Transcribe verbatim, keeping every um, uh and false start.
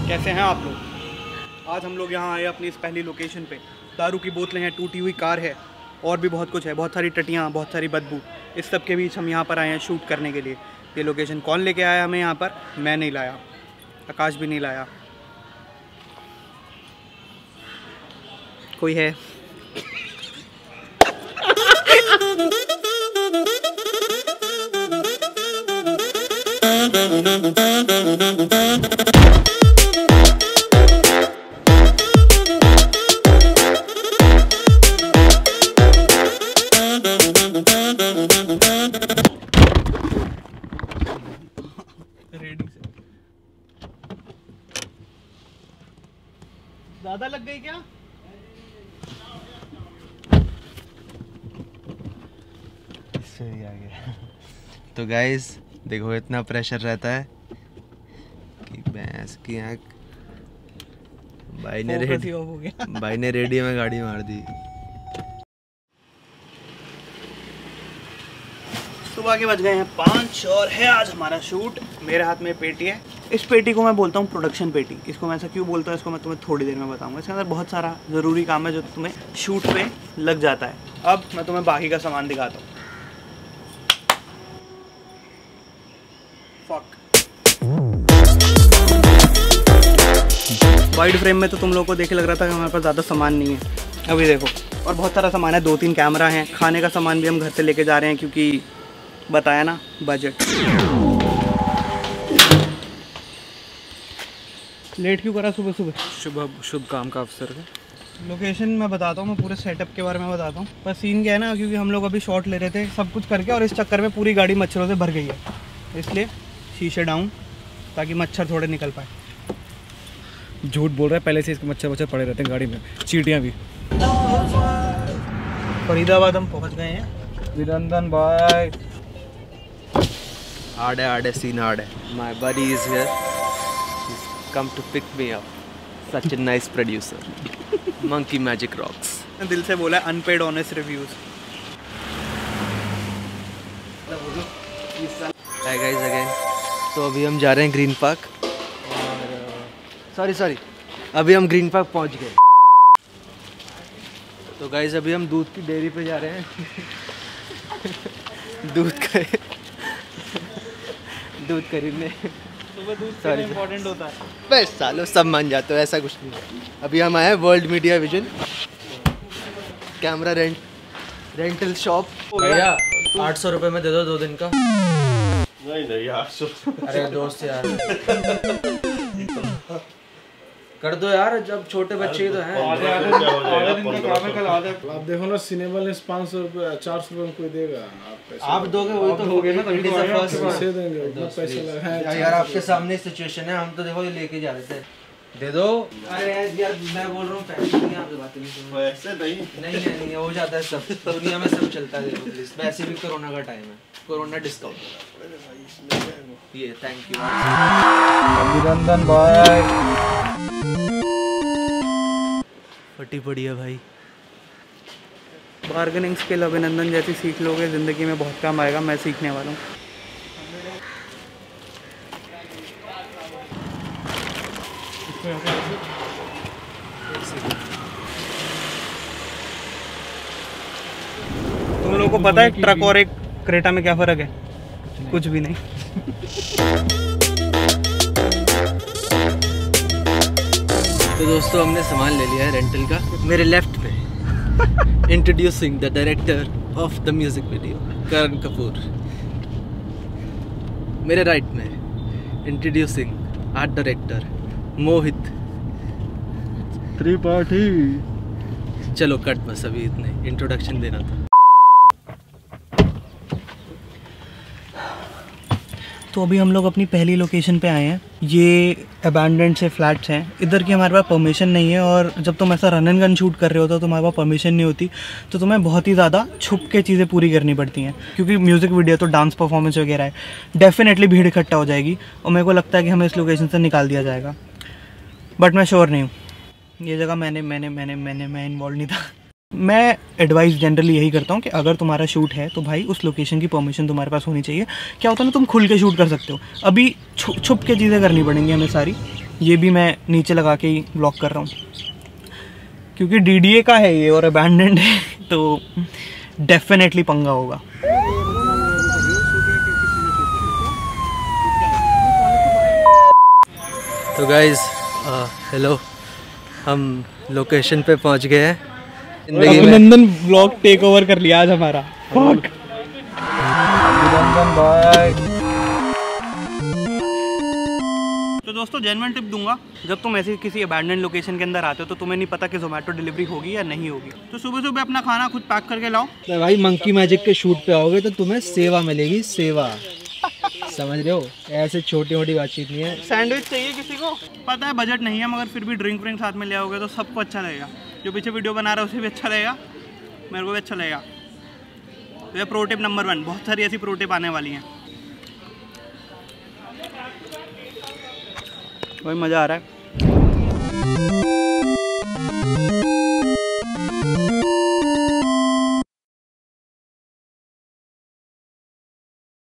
कैसे हैं आप लोग? आज हम लोग यहाँ आए अपनी इस पहली लोकेशन पे। दारू की बोतलें हैं, टूटी हुई कार है और भी बहुत कुछ है, बहुत सारी टटियाँ, बहुत सारी बदबू। इस सब के बीच हम यहाँ पर आए हैं शूट करने के लिए। ये लोकेशन कौन लेके आया हमें यहाँ पर? मैं नहीं लाया, आकाश भी नहीं लाया, कोई है। ज़्यादा लग गई क्या? सही आ गया। तो गाइस देखो, इतना प्रेशर रहता है कि भैंस की आँख। भाई ने रेडी भाई ने रेडियो में गाड़ी मार दी। सुबह के बज गए हैं पाँच और है आज हमारा शूट। मेरे हाथ में पेटी है। इस पेटी को मैं बोलता हूँ प्रोडक्शन पेटी। इसको मैं ऐसा क्यों बोलता हूँ, इसको मैं तुम्हें थोड़ी देर में बताऊंगा। इसके अंदर बहुत सारा ज़रूरी काम है जो तुम्हें शूट पे लग जाता है। अब मैं तुम्हें बाकी का सामान दिखाता हूँ। फक वाइड फ्रेम में तो तुम लोगों को देख लग रहा था कि हमारे पास ज़्यादा सामान नहीं है। अभी देखो, और बहुत सारा सामान है। दो तीन कैमरा हैं, खाने का सामान भी हम घर से लेके जा रहे हैं क्योंकि बताया ना, बजट। लेट क्यों करा सुबह सुबह? शुभ शुभ काम का अवसर है। लोकेशन मैं बताता हूँ, मैं पूरे सेटअप के बारे में बताता हूँ। बस सीन क्या है ना, क्योंकि हम लोग अभी शॉट ले रहे थे सब कुछ करके, और इस चक्कर में पूरी गाड़ी मच्छरों से भर गई है, इसलिए शीशे डाउन ताकि मच्छर थोड़े निकल पाए। झूठ बोल रहा है, पहले से इसके मच्छर वच्छर पड़े रहते हैं गाड़ी में, चींटियाँ भी। फरीदाबाद हम पहुँच गए हैं। विरंदन भाई हार्ड है, हार्ड है, सीन हार्ड है। My buddy is here, come to pick me up. Such a nice producer. Monkey Magic Rocks. दिल से बोला unpaid honest reviews. Hi guys again. तो अभी हम जा रहे हैं ग्रीन पार्क और सॉरी सॉरी अभी हम ग्रीन पार्क पहुंच गए। तो गाइज अभी हम दूध की डेयरी पे जा रहे हैं। दूध का दूध खरीदने। दूध इम्पोर्टेंट होता है। बस सालों सब मान जाते हो, ऐसा कुछ नहीं। अभी हम आए हैं world media vision camera rent rental shop. भैया आठ सौ रुपये में दे दो दो दिन का। नहीं नहीं आठ सौ। अरे दोस्त यार कर दो यार, जब छोटे बच्चे ही तो हैं। आप देखो ना, सिनेमा में पाँच सौ रुपये चार सौ रुपये कोई देगा, आप दोगे वही तो हो गए ना, तभी पैसे देंगे, उतना पैसे लगाए यार। आपके सामने सिचुएशन है, हम तो देखो ये लेके जा रहे थे, दे दो। अरे यार मैं बोल रहा हूँ पैसे नहीं, आपकी बातें नहीं। ऐसे नहीं नहीं नहीं हो जाता है, सब दुनिया में सब चलता है। देखो प्लीज, वैसे भी कोरोना का टाइम है, कोरोना डिस्काउंट ये। थैंक यू अभिनंदन भाई। फटी पड़ी है भाई। बार्गेनिंग स्किल अभिनंदन जैसी सीख लोगे ज़िंदगी में बहुत काम आएगा। मैं सीखने वाला हूँ। तुम लोगों को पता है ट्रक और एक क्रेटा में क्या फ़र्क है? कुछ भी नहीं। तो दोस्तों हमने सामान ले लिया है रेंटल का। मेरे लेफ्ट पे introducing the director of the music video Karan Kapoor. मेरे राइट में introducing art director Mohit Tripathi. चलो कट, बस अभी इतने इंट्रोडक्शन देना था। तो अभी हम लोग अपनी पहली लोकेशन पे आए हैं। ये अबैंडन्ड से फ्लैट्स हैं। इधर की हमारे पास परमिशन नहीं है, और जब तुम ऐसा रन एंड गन शूट कर रहे हो तो तुम्हारे पास परमिशन नहीं होती, तो तुम्हें बहुत ही ज़्यादा छुप के चीज़ें पूरी करनी पड़ती हैं। क्योंकि म्यूज़िक वीडियो तो डांस परफॉर्मेंस वगैरह है, डेफिनेटली भीड़ इकट्ठा हो जाएगी और मेरे को लगता है कि हमें इस लोकेशन से निकाल दिया जाएगा, बट मैं श्योर नहीं हूँ। ये जगह मैंने मैंने मैंने मैंने मैं इन्वॉल्व नहीं था। मैं एडवाइस जनरली यही करता हूँ कि अगर तुम्हारा शूट है तो भाई उस लोकेशन की परमिशन तुम्हारे पास होनी चाहिए। क्या होता है ना, तुम खुल के शूट कर सकते हो, अभी छु, छुप के चीज़ें करनी पड़ेंगी हमें सारी। ये भी मैं नीचे लगा के ही ब्लॉक कर रहा हूँ, क्योंकि डी डी ए का है ये और अबैंडन्ड है तो डेफिनेटली पंगा होगा। तो गाइज हेलो, हम लोकेशन पे पहुंच गए हैं। जिंदगी में अभिनंदन ब्लॉग टेक ओवर कर लिया आज हमारा। फक। तो दोस्तों जेन्युइन टिप दूंगा, जब तुम ऐसे किसी अबैंडन लोकेशन के अंदर आते हो तो तुम्हें नहीं पता कि जोमेटो डिलीवरी होगी या नहीं होगी, तो सुबह सुबह अपना खाना खुद पैक करके लाओ। तो भाई मंकी मैजिक के शूट पे आओगे तो तुम्हें सेवा मिलेगी, सेवा। समझ रहे हो, ऐसे छोटी मोटी बातचीत नहीं है। सैंडविच चाहिए किसी को, पता है बजट नहीं है, मगर फिर भी ड्रिंक व्रिंक साथ में ले आओगे तो सबको अच्छा लगेगा। जो पीछे वीडियो बना रहा है उसे भी अच्छा लगेगा, मेरे को भी अच्छा लगेगा। तो ये प्रो टिप नंबर वन, बहुत सारी ऐसी प्रो टिप आने वाली हैं। भाई मज़ा आ रहा है।